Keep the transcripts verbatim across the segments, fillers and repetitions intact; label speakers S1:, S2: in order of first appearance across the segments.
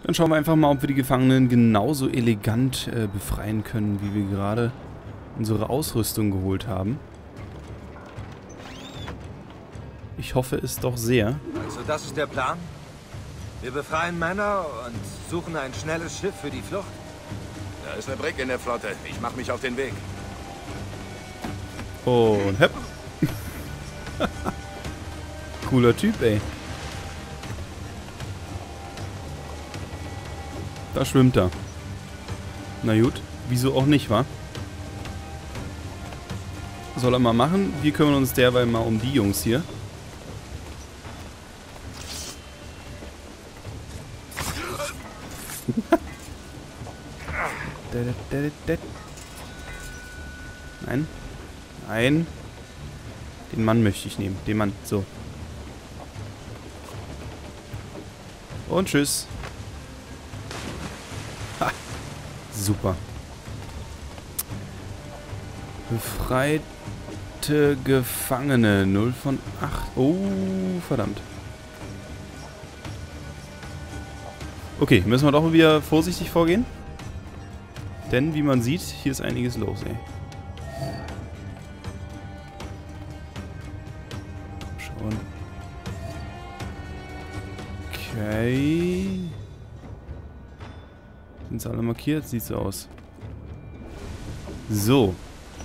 S1: Dann schauen wir einfach mal, ob wir die Gefangenen genauso elegant äh, befreien können, wie wir gerade unsere Ausrüstung geholt haben. Ich hoffe es doch sehr.
S2: Also das ist der Plan? Wir befreien Männer und suchen ein schnelles Schiff für die Flucht?
S3: Da ist eine Brick in der Flotte. Ich mache mich auf den Weg.
S1: Und hepp. Cooler Typ, ey. Da schwimmt er. Na gut, wieso auch nicht, wa? Soll er mal machen? Wir kümmern uns derweil mal um die Jungs hier. Nein. Nein. Den Mann möchte ich nehmen. Den Mann. So. Und tschüss. Ha. Super. Befreite Gefangene. null von acht. Oh, verdammt. Okay, müssen wir doch wieder vorsichtig vorgehen. Denn, wie man sieht, hier ist einiges los, ey. Schauen. Okay. Sind sie alle markiert? Sieht so aus. So.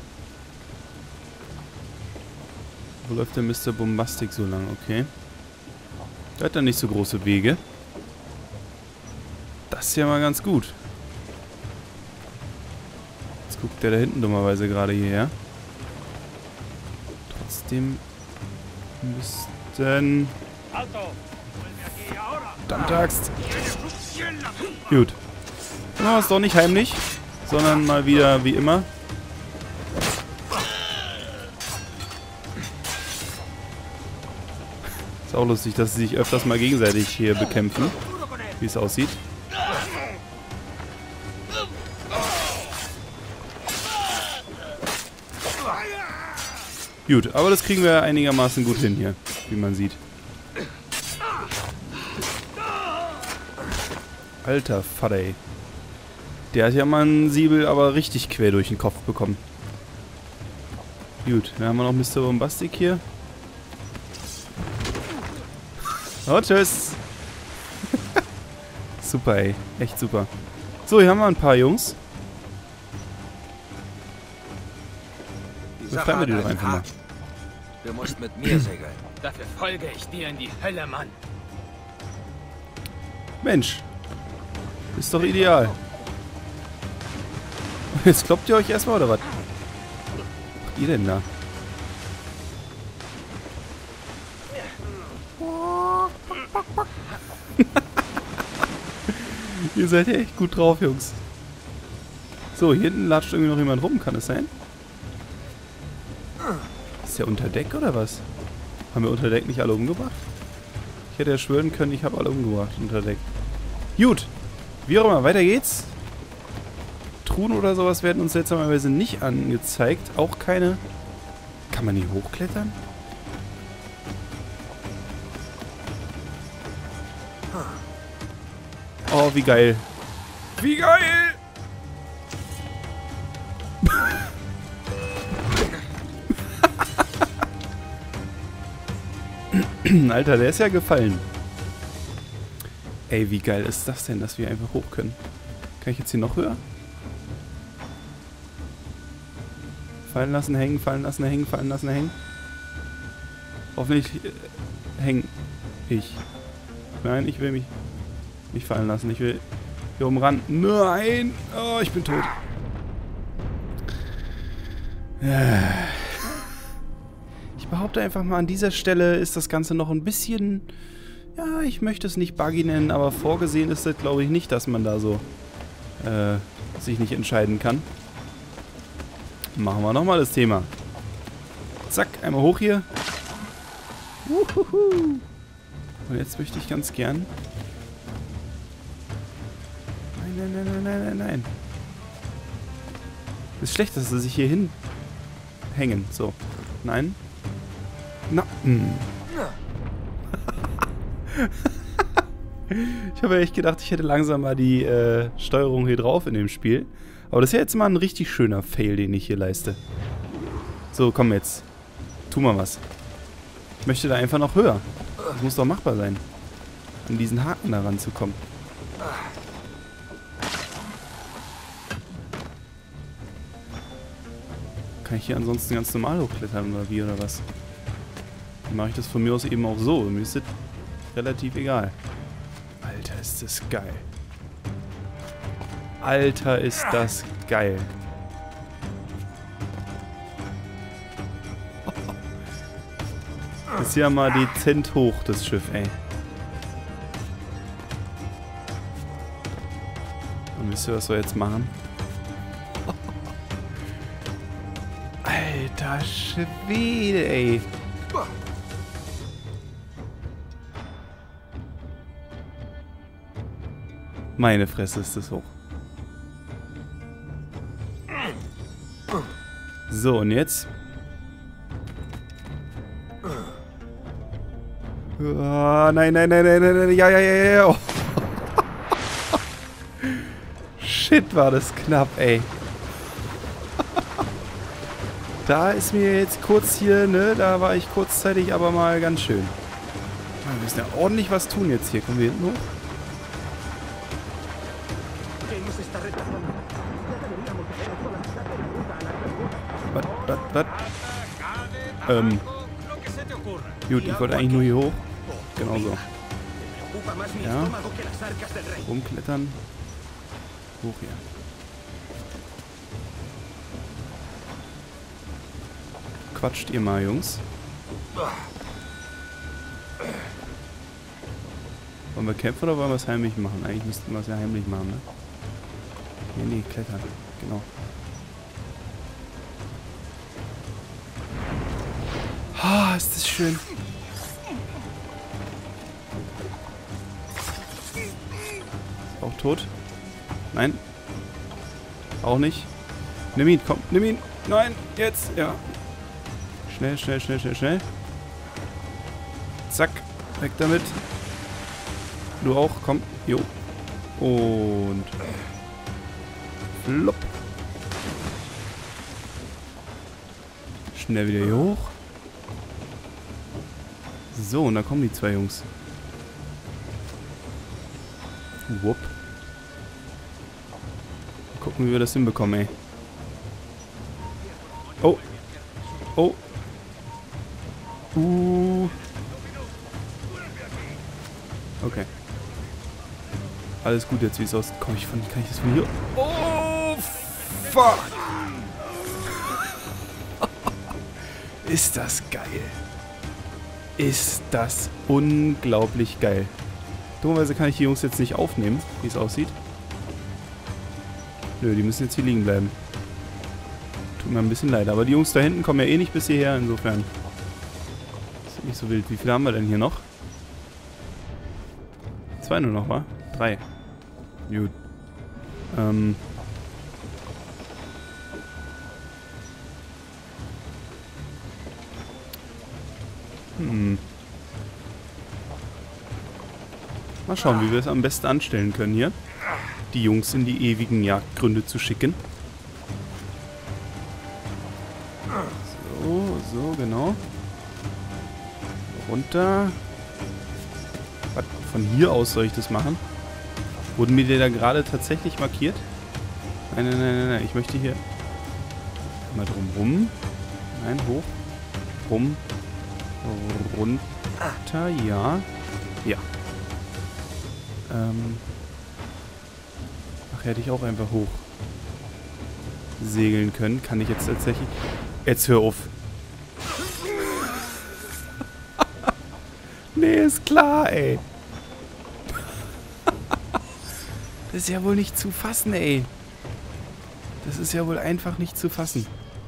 S1: Wo läuft der Mister Bombastic so lang? Okay. Der hat dann nicht so große Wege. Das ist ja mal ganz gut. Jetzt guckt der da hinten dummerweise gerade hierher. Trotzdem müssten... Verdammte Axt. Gut. Dann machen wir es doch nicht heimlich, sondern mal wieder wie immer. Ist auch lustig, dass sie sich öfters mal gegenseitig hier bekämpfen, wie es aussieht. Gut, aber das kriegen wir einigermaßen gut hin hier, wie man sieht. Alter Vater, ey. Der hat ja mal einen Säbel aber richtig quer durch den Kopf bekommen. Gut, dann haben wir noch Mister Bombastic hier. Oh, tschüss. Super, ey. Echt super. So, hier haben wir ein paar Jungs. Befreien wir die doch einfach mal.
S2: Du musst mit mir segeln.
S4: Dafür folge ich dir in die Hölle, Mann.
S1: Mensch. Ist doch ideal. Jetzt kloppt ihr euch erstmal, oder was? Was macht ihr denn da? Ihr seid ja echt gut drauf, Jungs. So, hier hinten latscht irgendwie noch jemand rum, kann es sein? Ist der unter Deck oder was? Haben wir unter Deck nicht alle umgebracht? Ich hätte ja schwören können, ich habe alle umgebracht unter Deck. Gut. Wie auch immer, weiter geht's. Truhen oder sowas werden uns seltsamerweise nicht angezeigt. Auch keine... Kann man hier hochklettern? Oh, wie geil. Wie geil! Alter, der ist ja gefallen. Ey, wie geil ist das denn, dass wir einfach hoch können? Kann ich jetzt hier noch höher? Fallen lassen, hängen, fallen lassen, hängen, fallen lassen, hängen. Hoffentlich äh, hängen ich. Nein, ich will mich nicht fallen lassen. Ich will hier oben ran. Nein! Oh, ich bin tot. Ich behaupte einfach mal, an dieser Stelle ist das Ganze noch ein bisschen... Ja, ich möchte es nicht buggy nennen, aber vorgesehen ist das, glaube ich, nicht, dass man da so äh, sich nicht entscheiden kann. Machen wir nochmal das Thema. Zack, einmal hoch hier. Uhuhu. Und jetzt möchte ich ganz gern... Nein, nein, nein, nein, nein, nein, nein. Ist schlecht, dass sie sich hier hin hängen. So. Nein. Na. Hm. Ich habe ja echt gedacht, ich hätte langsam mal die äh, Steuerung hier drauf in dem Spiel. Aber das ist ja jetzt mal ein richtig schöner Fail, den ich hier leiste. So, komm jetzt. Tu mal was. Ich möchte da einfach noch höher. Das muss doch machbar sein. An diesen Haken da ranzukommen. Kann ich hier ansonsten ganz normal hochklettern oder wie oder was? Dann mache ich das von mir aus eben auch so. Mir ist das relativ egal. Alter, ist das geil. Alter, ist das geil. Das ist ja mal dezent hoch, das Schiff, ey. Und wisst ihr, was wir jetzt machen? Alter Schwede, ey. Meine Fresse ist das hoch. So, und jetzt? Oh, nein, nein, nein, nein, nein, ja, ja, ja, ja. Oh. Shit, war das knapp, ey. Da ist mir jetzt kurz hier, ne, da war ich kurzzeitig aber mal ganz schön. Wir müssen ja ordentlich was tun jetzt hier. Kommen wir hinten hoch? Was, was, was? Ähm. Gut, ich wollte eigentlich nur hier hoch. Genau so. Ja. Rumklettern. Hoch hier. Quatscht ihr mal, Jungs. Wollen wir kämpfen oder wollen wir es heimlich machen? Eigentlich müssten wir es ja heimlich machen, ne? Nee, nee, klettern. Genau. Ah, ist das schön. Ist auch tot? Nein. Auch nicht. Nimm ihn, komm, nimm ihn. Nein, jetzt, ja. Schnell, schnell, schnell, schnell, schnell. Zack, weg damit. Du auch, komm. Jo. Und flop. Schnell wieder hier hoch. So, und da kommen die zwei Jungs. Wupp. Mal gucken, wie wir das hinbekommen, ey. Oh. Oh. Uh. Okay. Alles gut jetzt, wie es aussieht. Komm, ich von, kann ich das von hier... Oh, fuck. Ist das geil. Ist das unglaublich geil. Dummerweise kann ich die Jungs jetzt nicht aufnehmen, wie es aussieht. Nö, die müssen jetzt hier liegen bleiben. Tut mir ein bisschen leid. Aber die Jungs da hinten kommen ja eh nicht bis hierher, insofern. Ist nicht so wild. Wie viele haben wir denn hier noch? Zwei nur noch, wa? Drei. Gut. Ähm. Hm. Mal schauen, wie wir es am besten anstellen können hier. Die Jungs in die ewigen Jagdgründe zu schicken. So, so, genau. Runter. Was, von hier aus soll ich das machen? Wurden mir die da gerade tatsächlich markiert? Nein, nein, nein, nein, nein. Ich möchte hier mal drum rum. Nein, hoch. Rum. Runter, ja. Ja. Ähm. Ach, hätte ich auch einfach hoch segeln können. Kann ich jetzt tatsächlich... Jetzt hör auf. Nee, ist klar, ey. Das ist ja wohl nicht zu fassen, ey. Das ist ja wohl einfach nicht zu fassen.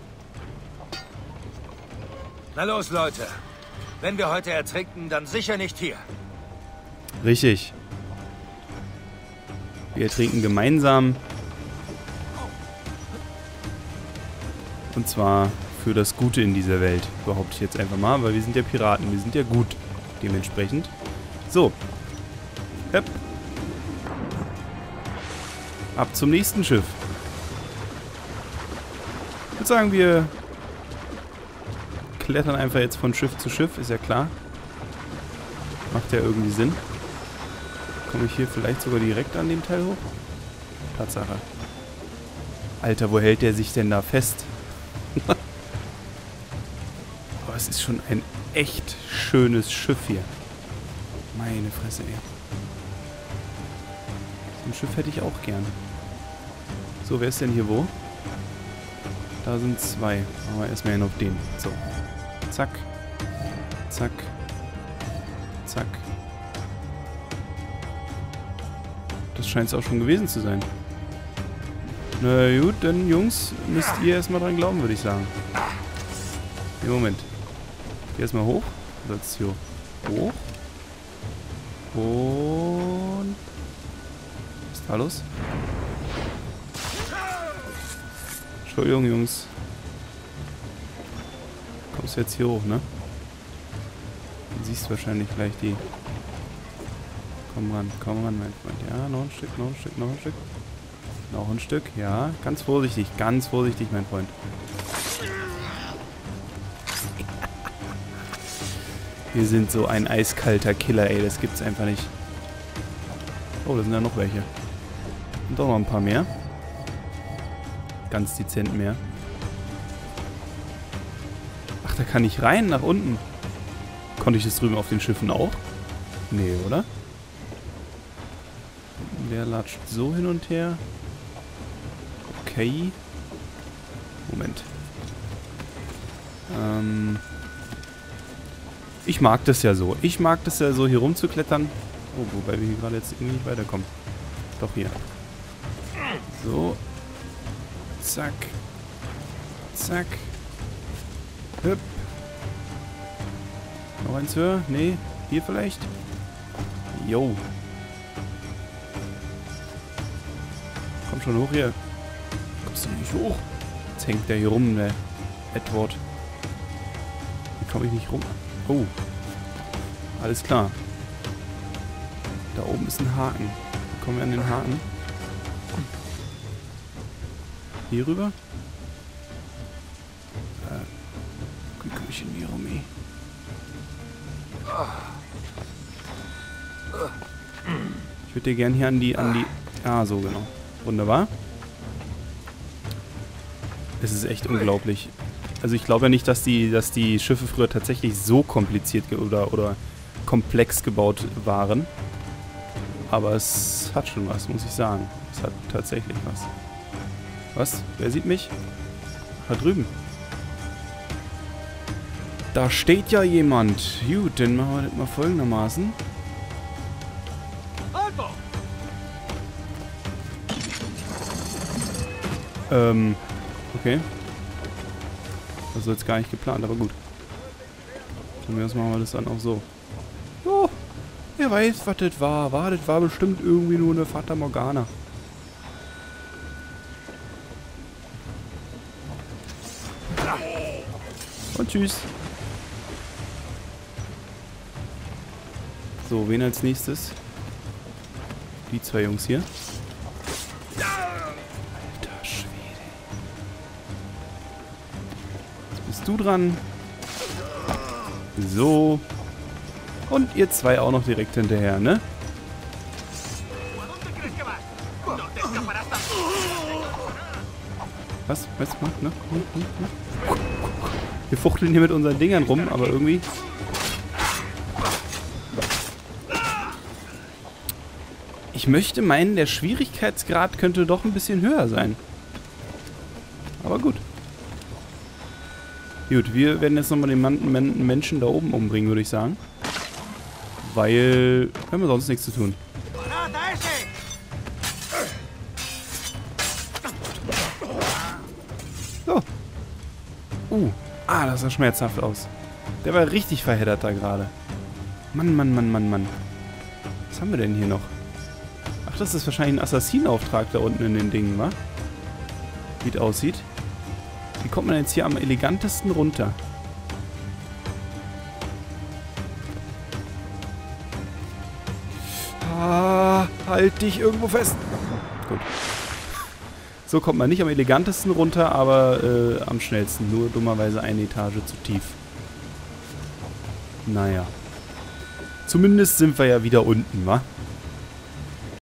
S2: Na los, Leute. Wenn wir heute ertrinken, dann sicher nicht hier.
S1: Richtig. Wir ertrinken gemeinsam. Und zwar für das Gute in dieser Welt. Behaupte ich jetzt einfach mal, weil wir sind ja Piraten. Wir sind ja gut. Dementsprechend. So. Hepp. Ab zum nächsten Schiff. Ich würde sagen, wir klettern einfach jetzt von Schiff zu Schiff, ist ja klar. Macht ja irgendwie Sinn. Komme ich hier vielleicht sogar direkt an dem Teil hoch? Tatsache. Alter, wo hält der sich denn da fest? Aber es ist schon ein echt schönes Schiff hier. Meine Fresse, ey. So ein Schiff hätte ich auch gern. So, wer ist denn hier wo? Da sind zwei. Machen wir erstmal hin auf den. So. Zack. Zack. Zack. Das scheint es auch schon gewesen zu sein. Na gut, dann Jungs, müsst ihr erstmal dran glauben, würde ich sagen. Nee, Moment. Geh erstmal hoch. Oder jetzt hier hoch. Und... Was ist da los? Entschuldigung, Jungs. Kommst du jetzt hier hoch, ne? Du siehst wahrscheinlich gleich die... Komm ran, komm ran, mein Freund. Ja, noch ein Stück, noch ein Stück, noch ein Stück. Noch ein Stück, ja. Ganz vorsichtig, ganz vorsichtig, mein Freund. Wir sind so ein eiskalter Killer, ey. Das gibt's einfach nicht. Oh, da sind ja noch welche. Und doch noch ein paar mehr. Ganz dezent mehr. Ach, da kann ich rein, nach unten. Konnte ich das drüben auf den Schiffen auch? Nee, oder? Der latscht so hin und her. Okay. Moment. Ähm... Ich mag das ja so. Ich mag das ja so, hier rumzuklettern. Oh, wobei wir hier gerade jetzt irgendwie nicht weiterkommen. Doch hier. So. Zack. Zack. Hüpp. Noch eins höher? Nee. Hier vielleicht? Jo. Komm schon hoch hier. Kommst du nicht hoch? Jetzt hängt der hier rum, der Edward. Hier komme ich nicht rum. Oh. Alles klar. Da oben ist ein Haken. Wie kommen wir an den Haken? Hier rüber? Äh. Küchen hier rum. Ich würde dir gern hier an die, an die... Ah, so genau. Wunderbar. Es ist echt unglaublich. Also ich glaube ja nicht, dass die, dass die Schiffe früher tatsächlich so kompliziert oder, oder komplex gebaut waren. Aber es hat schon was, muss ich sagen. Es hat tatsächlich was. Was? Wer sieht mich? Da drüben. Da steht ja jemand. Gut, dann machen wir das mal folgendermaßen. Ähm, okay. Das ist jetzt gar nicht geplant, aber gut. Von mir aus machen wir das dann auch so. Oh, wer weiß, was das war. War das war bestimmt irgendwie nur eine Fata Morgana. Und tschüss. So, wen als nächstes? Die zwei Jungs hier. Alter Schwede. Jetzt bist du dran. So. Und ihr zwei auch noch direkt hinterher, ne? Was? Was? Ne? Wir fuchteln hier mit unseren Dingern rum, aber irgendwie... Ich möchte meinen, der Schwierigkeitsgrad könnte doch ein bisschen höher sein. Aber gut. Gut, wir werden jetzt nochmal den Man Man Menschen da oben umbringen, würde ich sagen. Weil... wir haben sonst nichts zu tun. So. Uh. Ah, das sah schmerzhaft aus. Der war richtig verheddert da gerade. Mann, Mann, Mann, Mann, Mann. Was haben wir denn hier noch? Ach, das ist wahrscheinlich ein Assassinauftrag da unten in den Dingen, wa? Wie es aussieht. Wie kommt man jetzt hier am elegantesten runter? Ah. Halt dich irgendwo fest. Gut. So kommt man nicht am elegantesten runter, aber äh, am schnellsten. Nur dummerweise eine Etage zu tief. Naja. Zumindest sind wir ja wieder unten, wa?